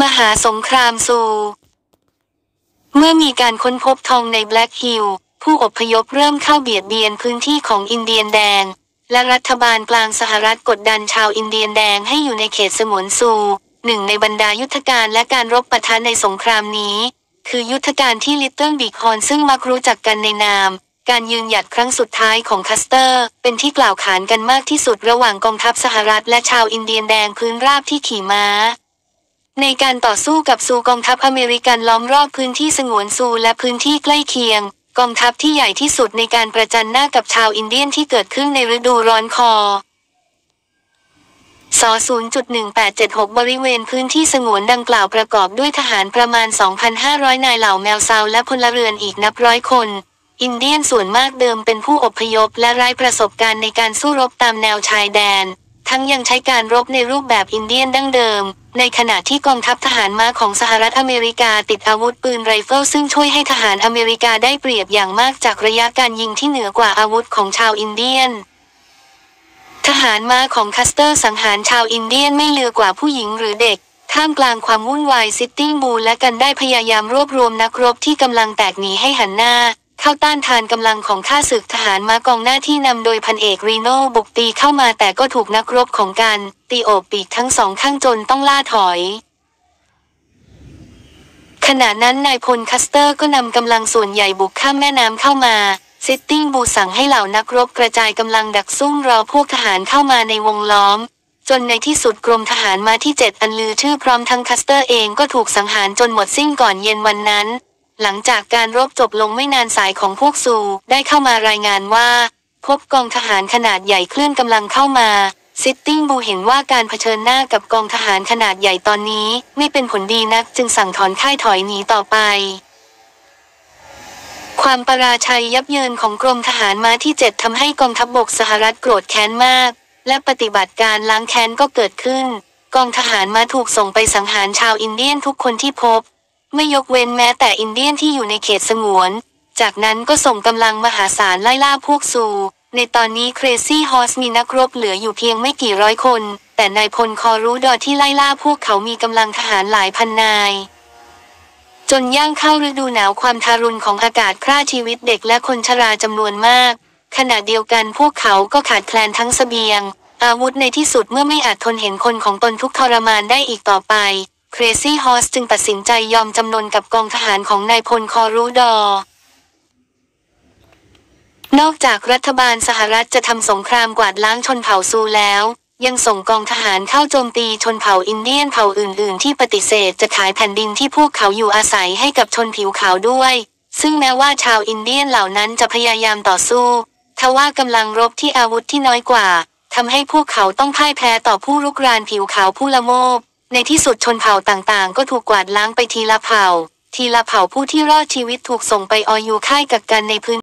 มหาสงครามซู เมื่อมีการค้นพบทองในแบล็กฮิลล์ผู้อพยพเริ่มเข้าเบียดเบียนพื้นที่ของอินเดียนแดงและรัฐบาลกลางสหรัฐกดดันชาวอินเดียนแดงให้อยู่ในเขตสงวนซูหนึ่งในบรรดายุทธการและการรบปะทะในสงครามนี้คือยุทธการที่ลิตเติ้ลบิกฮอร์นซึ่งมักรู้จักกันในนามการยืนหยัดครั้งสุดท้ายของคัสเตอร์เป็นที่กล่าวขานกันมากที่สุดระหว่างกองทัพสหรัฐและชาวอินเดียนแดงพื้นราบที่ขี่ม้าในการต่อสู้กับซูกองทัพอเมริกันล้อมรอบพื้นที่สงวนซูและพื้นที่ใกล้เคียงกองทัพที่ใหญ่ที่สุดในการประจันหน้ากับชาวอินเดียนที่เกิดขึ้นในฤดูร้อนคอศ.0.1876 บริเวณพื้นที่สงวนดังกล่าวประกอบด้วยทหารประมาณ 2,500 นายเหล่าแมวซาวและพลเรือนอีกนับร้อยคนอินเดียนส่วนมากเดิมเป็นผู้อพยพและไร้ประสบการณ์ในการสู้รบตามแนวชายแดนทั้งยังใช้การรบในรูปแบบอินเดียนดั้งเดิมในขณะที่กองทัพทหารม้าของสหรัฐอเมริกาติดอาวุธปืนไรเฟิลซึ่งช่วยให้ทหารอเมริกาได้เปรียบอย่างมากจากระยะการยิงที่เหนือกว่าอาวุธของชาวอินเดียนทหารม้าของคัสเตอร์สังหารชาวอินเดียนไม่เหลือกว่าผู้หญิงหรือเด็กท่ามกลางความวุ่นวายซิตติ้งบูลและกันได้พยายามรวบรวมนักรบที่กำลังแตกหนีให้หันหน้าเข้าต้านทานกำลังของข้าศึกทหารม้ากองหน้าที่นำโดยพันเอกรีโน่บุกตีเข้ามาแต่ก็ถูกนักรบของกันตีโอบปีกทั้งสองข้างจนต้องล่าถอยขณะนั้นนายพลคัสเตอร์ก็นำกำลังส่วนใหญ่บุกข้ามแม่น้ำเข้ามาซิตติ้งบูสั่งให้เหล่านักรบกระจายกำลังดักซุ่มรอพวกทหารเข้ามาในวงล้อมจนในที่สุดกรมทหารม้าที่7อันลือชื่อพร้อมทั้งคัสเตอร์เองก็ถูกสังหารจนหมดสิ้นก่อนเย็นวันนั้นหลังจากการรบจบลงไม่นานสายของพวกซูได้เข้ามารายงานว่าพบกองทหารขนาดใหญ่เคลื่อนกำลังเข้ามาซิตติ้งบูเห็นว่าการเผชิญหน้ากับกองทหารขนาดใหญ่ตอนนี้ไม่เป็นผลดีนักจึงสั่งถอนค่ายถอยหนีต่อไปความปราชัยยับเยินของกรมทหารม้าที่7ทำให้กองทัพบกสหรัฐโกรธแค้นมากและปฏิบัติการล้างแค้นก็เกิดขึ้นกองทหารม้าถูกส่งไปสังหารชาวอินเดียนทุกคนที่พบไม่ยกเว้นแม้แต่อินเดียนที่อยู่ในเขตสงวนจากนั้นก็ส่งกำลังมหาศาลไล่ล่าพวกซูในตอนนี้เครซี่ฮอร์สมีนักรบเหลืออยู่เพียงไม่กี่ร้อยคนแต่นายพลคอรูดอที่ไล่ล่าพวกเขามีกำลังทหารหลายพันนายจนย่างเข้าฤดูหนาวความทารุณของอากาศฆ่าชีวิตเด็กและคนชราจำนวนมากขณะเดียวกันพวกเขาก็ขาดแคลนทั้งเสบียงอาวุธในที่สุดเมื่อไม่อาจทนเห็นคนของตนทุกข์ทรมานได้อีกต่อไปเครซี่ฮอร์สจึงตัดสินใจยอมจำนนกับกองทหารของนายพลคอรูดอนอกจากรัฐบาลสหรัฐจะทำสงครามกวาดล้างชนเผ่าซูแล้วยังส่งกองทหารเข้าโจมตีชนเผ่าอินเดียนเผ่าอื่นๆที่ปฏิเสธจะขายแผ่นดินที่พวกเขาอยู่อาศัยให้กับชนผิวขาวด้วยซึ่งแม้ว่าชาวอินเดียนเหล่านั้นจะพยายามต่อสู้ทว่ากำลังรบที่อาวุธที่น้อยกว่าทำให้พวกเขาต้องพ่ายแพ้ต่อผู้รุกรานผิวขาวผู้ละโมบในที่สุดชนเผ่าต่างๆก็ถูกกวาดล้างไปทีละเผ่าผู้ที่รอดชีวิตถูกส่งไปอยู่ค่ายกักกันในพื้น